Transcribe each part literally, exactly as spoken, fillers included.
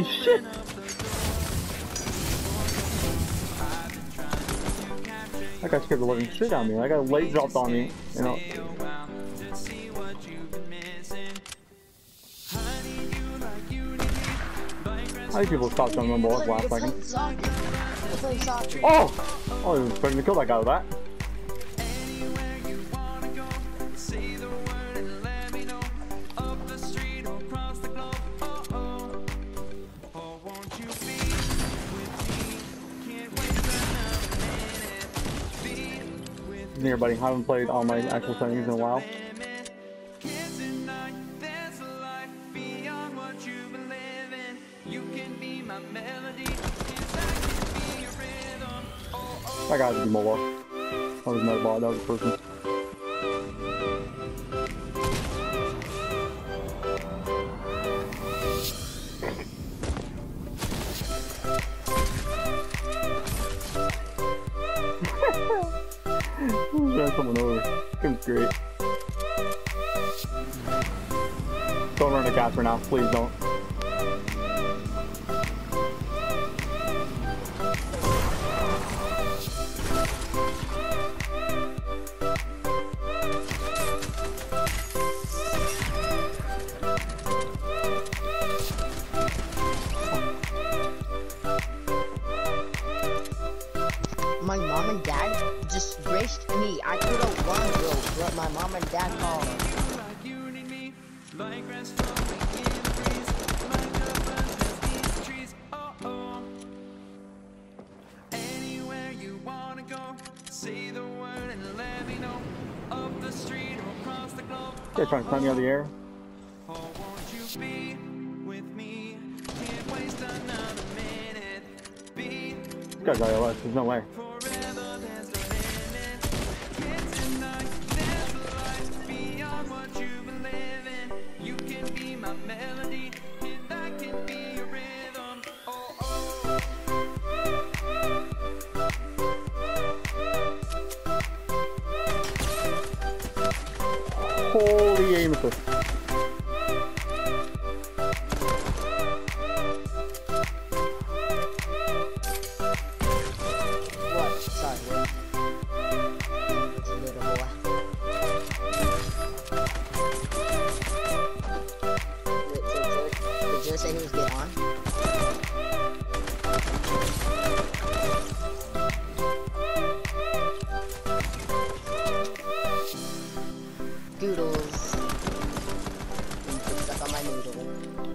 shit! That guy scared the living shit out of me. That guy leg dropped on me, you know. How many people stopped jumping on balls last second? Oh! Oh, he was expecting to kill that guy with that. Here, buddy. I haven't played all my actual settings in a while. That guy was a mobile. That was not a bot, that was a person. Ran someone over. It was great. Don't run the gas right now, please don't. My mom and dad just raced me. I could have won, bro, but my mom and dad called. Anywhere you wanna go, say the word and let me know. Up the street or across the globe. They're trying to climb me out of the air. Oh, won't you be with me? Can't waste another minute. Be This guy's I L S, there's no way. forever, there's no limit. Can't deny there's a life beyond what you've been living. You can be my melody, and I can be your rhythm. Oh, oh. Holy aim assist. What? Sorry, what? It's a little boy. Did, did, did, did Joe say he was get on? Doodles. Get stuck on my noodle.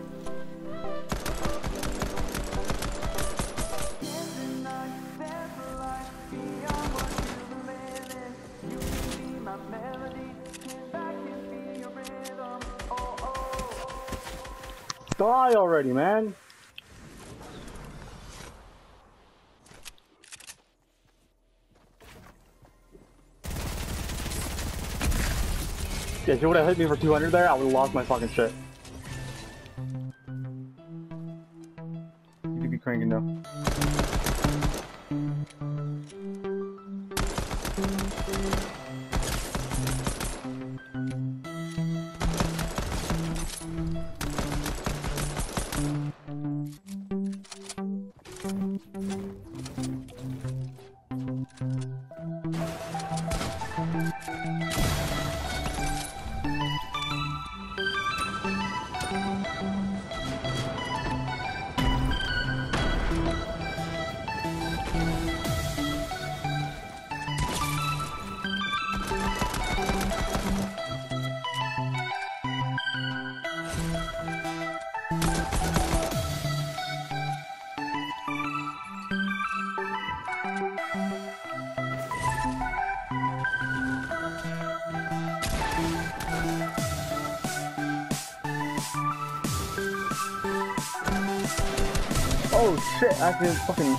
Die already, man! Yeah, if you would have hit me for two hundred there, I would have lost my fucking shit. You could be cranking though. Oh shit, I can fucking...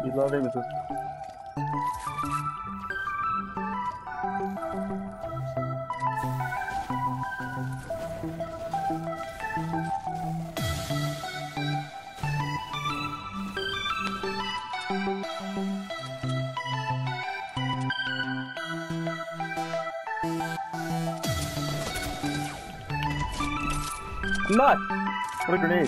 You love aim assist. Nut! What a grenade.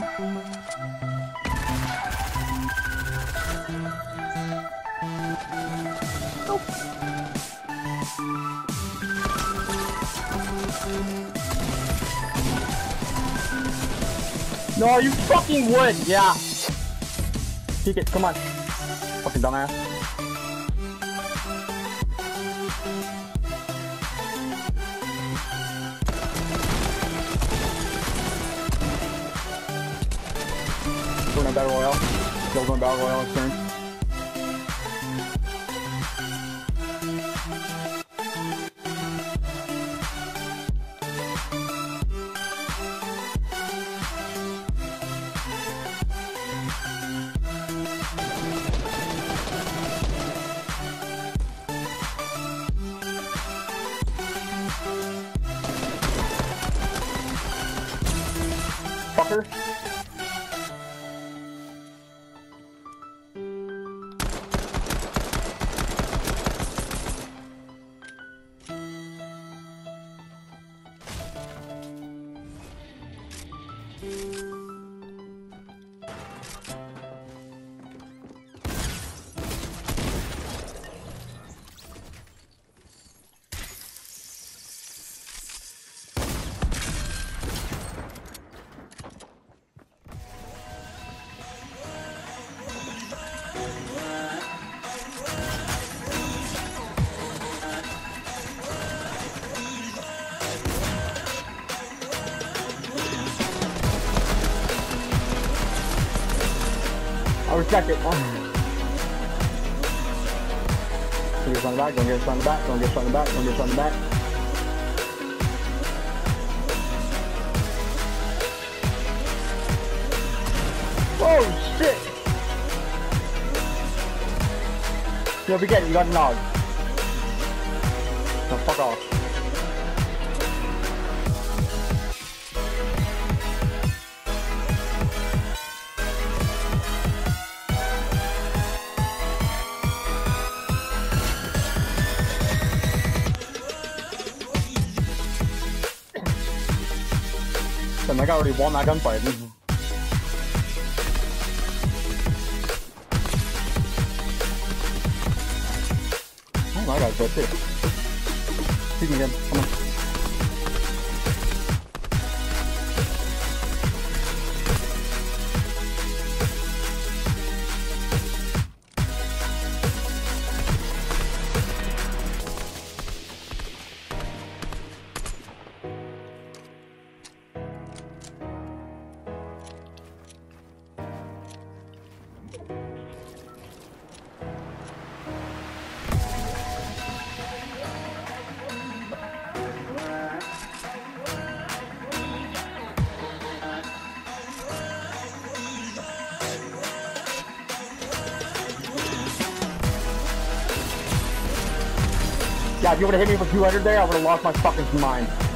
Nope. No, you fucking would! Yeah! Peek it, come on. Fucking dumbass. Going on Battle Royale. Still going Battle Royale next turn. Fucker. I respect it. Don't get shot in the back, don't get shot in the back, don't get shot in the back, don't get shot in the back. Oh shit! Yo, forget it, you got a nog. No, fuck off. And that guy already won that gunfight. Oh, that guy's dead too. Shoot him again. Come on. Yeah, if you would have hit me for two hundred there, I would have lost my fucking mind.